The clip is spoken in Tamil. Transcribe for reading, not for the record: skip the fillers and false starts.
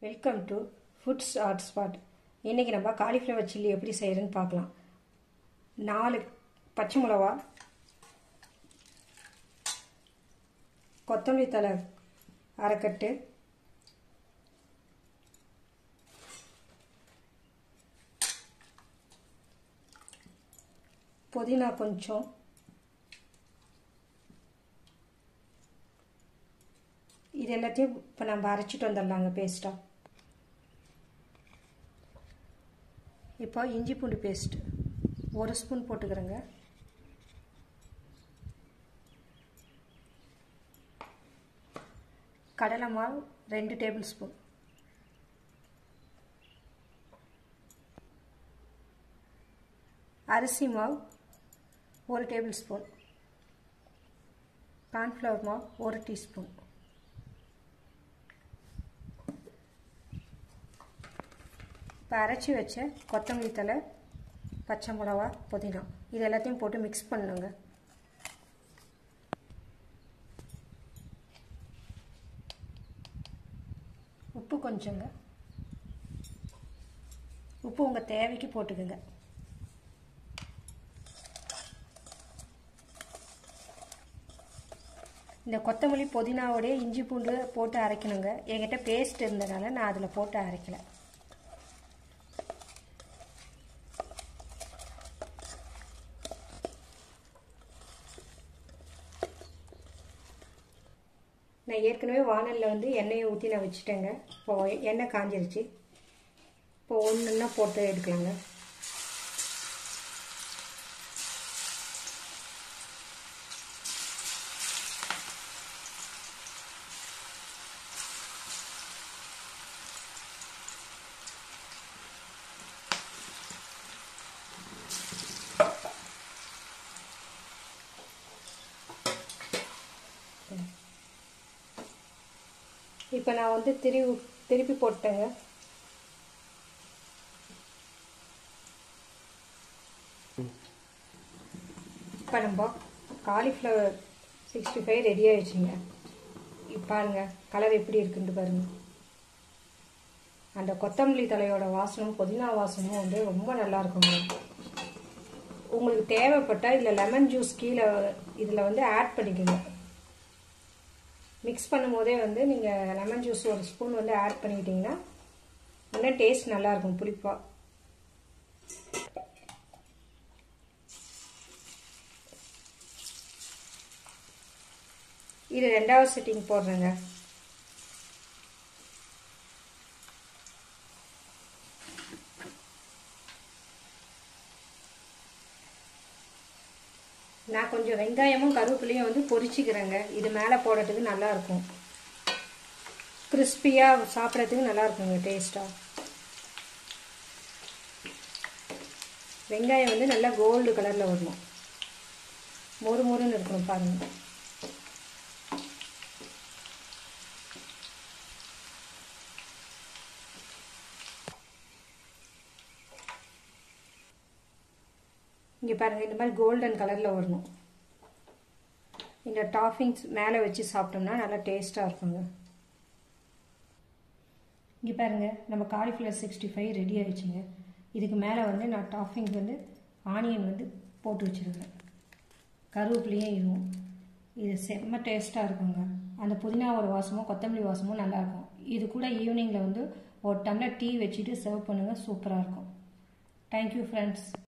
Welcome to foods hot spot. இன்றைக்கி நம்ம காலிஃப்ளவர் சில்லி எப்படி செய்கிறதுன்னு பார்க்கலாம். 4 பச்சை மிளகா, கொத்தமல்லி தழை அரைக்கட்டு, புதினா கொஞ்சம், இது எல்லாத்தையும் இப்போ நம்ம அரைச்சிட்டு வந்துடலாங்க பேஸ்ட்டாக. இப்போ இஞ்சி பூண்டு பேஸ்ட் 1 ஸ்பூன் போட்டுக்கிறேங்க. கடலை மாவு 2 டேபிள் ஸ்பூன், அரிசி மாவு 1 டேபிள் ஸ்பூன், கார்ன்ஃப்ளவர் மாவு 1 டீஸ்பூன், இப்போ அரைச்சி வச்ச கொத்தமல்லி தழை, பச்சை மிளகா, புதினா இது எல்லாத்தையும் போட்டு மிக்ஸ் பண்ணுங்க. உப்பு கொஞ்சங்க, உப்பு உங்கள் தேவைக்கு போட்டுக்குங்க. இந்த கொத்தமல்லி புதினாவோடைய இஞ்சி பூண்டு போட்டு அரைக்கணுங்க. என்கிட்ட பேஸ்ட் இருந்ததுனால நான் அதில் போட்டு அரைக்கலை. நான் ஏற்கனவே வானலில் எண்ணெயை ஊற்றி நான் வச்சுட்டேங்க. இப்போ எண்ணெய் காஞ்சிருச்சு. இப்போ ஒன்றுன்னா போட்டு எடுக்கலாங்க. இப்போ நான் திருப்பி போட்டேங்க. இப்போ நம்ம காலிஃப்ளவர் 65 ரெடி ஆயிடுச்சுங்க. இப்போ பாருங்க கலர் எப்படி இருக்குன்னு பாருங்க. அந்த கொத்தமல்லி தலையோட வாசனம், புதினா வாசமும் ரொம்ப நல்லா இருக்குங்க. உங்களுக்கு தேவைப்பட்டால் இதில் லெமன் ஜூஸ் கீழே இதில் ஆட் பண்ணிக்கோங்க. மிக்ஸ் பண்ணும்போதே நீங்கள் லெமன் ஜூஸ் 1 ஸ்பூன் ஆட் பண்ணிக்கிட்டிங்கன்னா இன்னும் டேஸ்ட் நல்லாயிருக்கும் புளிப்பாக. இது 2வது செட்டிங் போடுறேங்க. நான் கொஞ்சம் வெங்காயமும் கருவேப்பிலையும் பொரிச்சிக்கிறேங்க. இது மேலே போடுறதுக்கு நல்லாயிருக்கும். கிறிஸ்பியாக சாப்பிட்றதுக்கு நல்லா இருக்குங்க டேஸ்ட்டாக. வெங்காயம் நல்லா கோல்டு கலரில் வரணும். மொறு மொறுன்னு இருக்கணும் பாருங்கள். இங்கே பாருங்கள், இந்த மாதிரி கோல்டன் கலரில் வரணும். இந்த டாப்பிங்ஸ் மேலே வச்சு சாப்பிட்டோம்னா நல்லா டேஸ்ட்டாக இருக்குங்க. இங்கே பாருங்கள், நம்ம காலிஃப்ளவர் 65 ரெடி ஆகிடுச்சுங்க. இதுக்கு மேலே நான் டாப்பிங்ஸ் ஆனியன் போட்டு வச்சுருக்கேன். கருவேப்பிலையும் இதுவும். இது செம்ம டேஸ்ட்டாக இருக்குங்க. அந்த புதினாவோட வாசமும் கொத்தமல்லி வாசமும் நல்லாயிருக்கும். இது கூட ஈவினிங்கில் 1 டம்ளர் டீ வச்சுட்டு சர்வ் பண்ணுங்கள். சூப்பராக இருக்கும். Thank you friends.